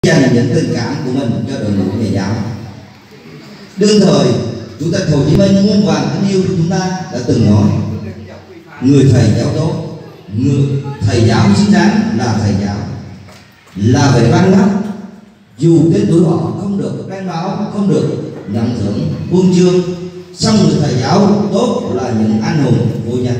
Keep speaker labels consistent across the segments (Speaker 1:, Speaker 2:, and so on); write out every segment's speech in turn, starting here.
Speaker 1: dành những tình cảm của mình cho đội ngũ thầy giáo. Đương thời, Chủ tịch Hồ Chí Minh muôn vàn kính yêu của chúng ta đã từng nói: người thầy giáo tốt, người thầy giáo xứng đáng là thầy giáo, là về văn hóa. Dù tên tuổi họ không được đánh báo, không được nhận thưởng huân chương, song người thầy giáo tốt là những anh hùng vô danh.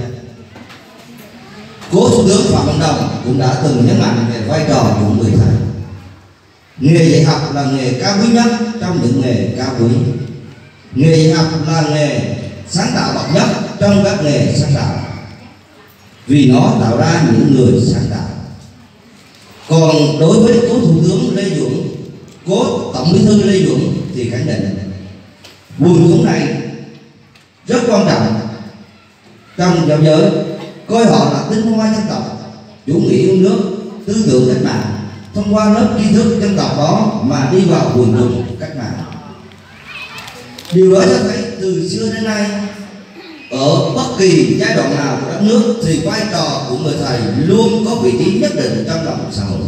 Speaker 1: Cố Thủ tướng Phạm Văn Đồng cũng đã từng nhấn mạnh về vai trò của người thầy. Nghề dạy học là nghề cao quý nhất trong những nghề cao quý. Nghề dạy học là nghề sáng tạo bậc nhất trong các nghề sáng tạo, vì nó tạo ra những người sáng tạo. Còn đối với cố Thủ tướng Lê Duẩn, cố Tổng Bí thư Lê Duẩn thì khẳng định quần chúng này rất quan trọng trong giáo giới, coi họ là tinh hoa dân tộc, chủ nghĩa yêu nước, tư tưởng cách mạng. Thông qua lớp tri thức dân tộc đó mà đi vào quần chúng cách mạng. Điều đó cho thấy từ xưa đến nay, ở bất kỳ giai đoạn nào của đất nước thì vai trò của người thầy luôn có vị trí nhất định trong lòng xã hội.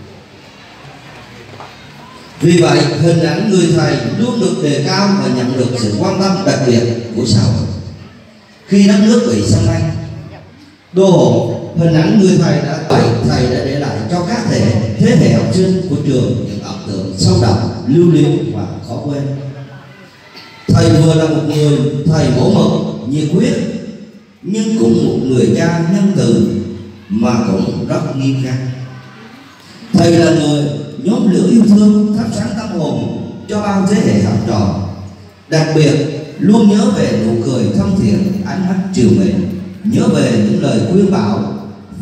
Speaker 1: Vì vậy, hình ảnh người thầy luôn được đề cao và nhận được sự quan tâm đặc biệt của xã hội. Khi đất nước bị xâm lăng, đô hộ, hình ảnh người thầy đã để lại cho các thế hệ học sinh của trường những ấn tượng sâu đậm, lưu luyến và khó quên. Thầy vừa là một người thầy mẫu mực, nhiệt huyết, nhưng cũng một người cha nhân từ mà cũng rất nghiêm khắc. Thầy là người nhóm lửa yêu thương, thắp sáng tâm hồn cho bao thế hệ học trò, đặc biệt luôn nhớ về nụ cười thân thiện, ánh mắt trìu mến, nhớ về những lời khuyên bảo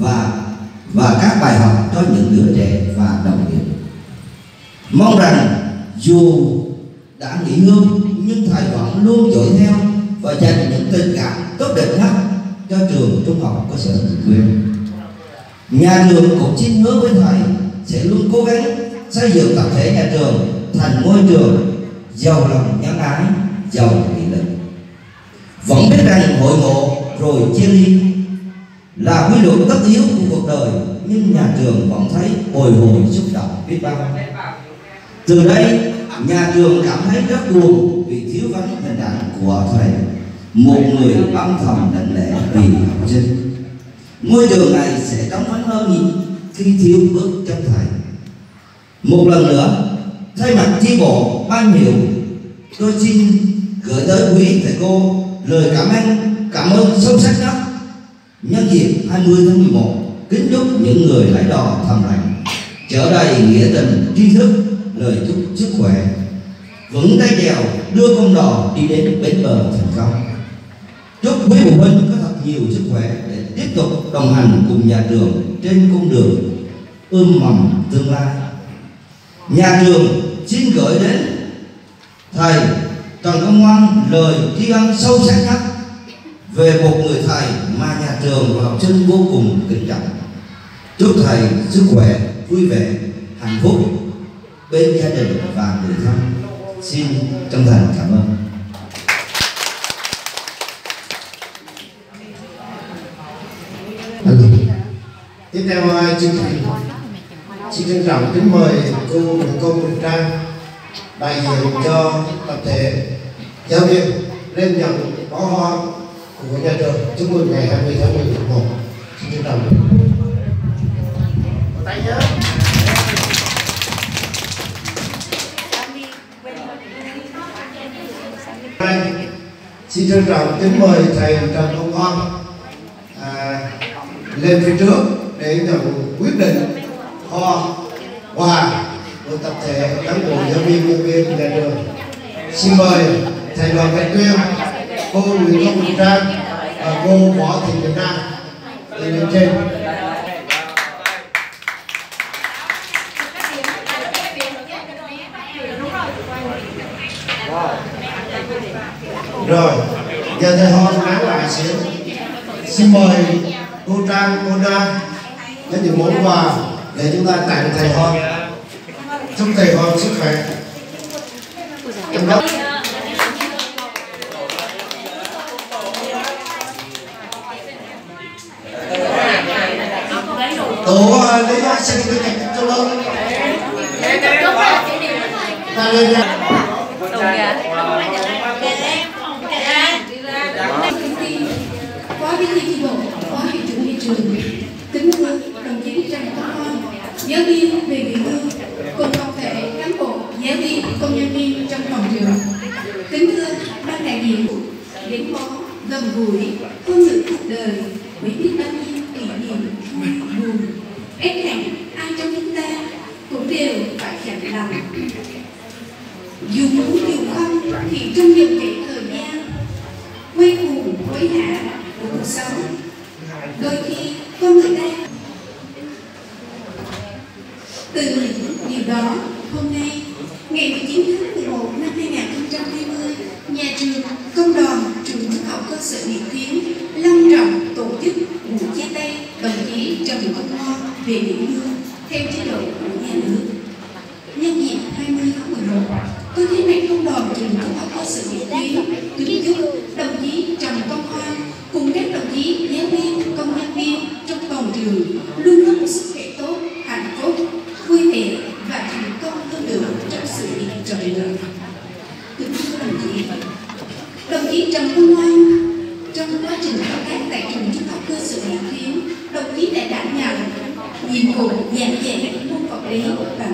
Speaker 1: và các bài học cho những đứa trẻ và đồng nghiệp. Mong rằng dù đã nghỉ hưu nhưng thầy vẫn luôn dõi theo và dành những tình cảm tốt đẹp nhất cho trường trung học cơ sở Nhị Quyên. Nhà trường cũng xin hứa với thầy sẽ luôn cố gắng xây dựng tập thể nhà trường thành môi trường giàu lòng nhân ái, giàu nghị lực. Vẫn biết rằng hội ngộ rồi chia ly là quy luật tất yếu của cuộc đời, nhưng nhà trường vẫn thấy bồi hồi xúc động biết bao. Từ đây, nhà trường cảm thấy rất buồn vì thiếu vắng hình ảnh của thầy, một người âm thầm lặng lẽ vì học sinh. Ngôi trường này sẽ trống vắng hơn khi thiếu bước chân thầy. Một lần nữa, thay mặt chi bộ ban hiệu, tôi xin gửi tới quý thầy cô lời cảm ơn sâu sắc nhất. Nhân dịp 20 tháng 11, kính chúc những người lái đò thầm lặng chở đầy nghĩa tình, tri thức, lời chúc sức khỏe, vững tay chèo đưa con đò đi đến bến bờ thành công. Chúc quý phụ huynh có thật nhiều sức khỏe để tiếp tục đồng hành cùng nhà trường trên con đường ươm mầm tương lai. Nhà trường xin gửi đến thầy Trần Công Ngoan lời tri ân sâu sắc nhất về một người thầy mà nhà trường và học sinh vô cùng kính trọng. Chúc thầy sức khỏe, vui vẻ, hạnh phúc bên gia đình và người thân. Xin chân thành cảm ơn.
Speaker 2: Tiếp theo chương trình, xin trân trọng kính mời cô Quỳnh Trang đại diện cho tập thể giáo viên lên nhận bó hoa của nhà trường chúc mừng ngày 20 tháng 11. Xin trân trọng. Tay nhớ. Xin trân trọng kính mời thầy Trần Công Ngoan lên phía trước để nhận quyết định hoa quà của tập thể cán bộ giáo viên nhân viên nhà trường. Xin mời thầy Đoàn Cảnh Tuyên, cô Nguyễn Công Quỳnh Trang và cô Võ Thị Việt Nam lên trên. Rồi, giờ thầy Hon nán lại xíu. Xin mời cô Trang, cô Na lấy những món quà để chúng ta tặng thầy Hon. Chúc thầy Hon sức khỏe. Tổ lấy xin cái cho lâu. Ta lên nha.
Speaker 3: Phó Bí thư chi bộ, Phó hiệu trưởng nhà trường, kính thưa đồng chí Trần Công Hoan, giáo viên về nghỉ hưu, cùng toàn thể cán bộ, giáo viên, công nhân viên trong phòng trường. Kính thưa ban đại diện, gắn bó, gần gũi, phương ngữ cuộc đời, với biết bao nhiêu kỷ niệm vui buồn, ép hẹn ai trong chúng ta cũng đều phải dặn lòng. Dù muốn dù không thì trong dòng chảy thời gian quay cuồng hối hả của cuộc sống, đôi khi con người ta từ những điều đó. Hôm nay ngày 19 tháng 11 năm 2020, nhà trường công đoàn trường trung học cơ sở Điện Tiến long trọng tổ chức buổi chia tay đồng chí Trần Công Hoan về nghỉ hưu theo chế độ của nhà nước. Nhân dịp 20 tháng 11, tôi thay mặt công đoàn trường trung học cơ sở Điện Tiến kính chúc đồng chí Trần Công Hoan cùng các đồng chí giáo viên, công nhân viên trong toàn trường luôn có một sức khỏe tốt, hạnh phúc, vui vẻ và thành công hơn nữa trong sự nghiệp trời đời. Kính thưa đồng chí Trần Công Hoan, trong quá trình công tác tại trường trung học cơ sở Điện Tiến, đồng chí đã đảm nhận nhiệm vụ giảng dạy môn vật lý và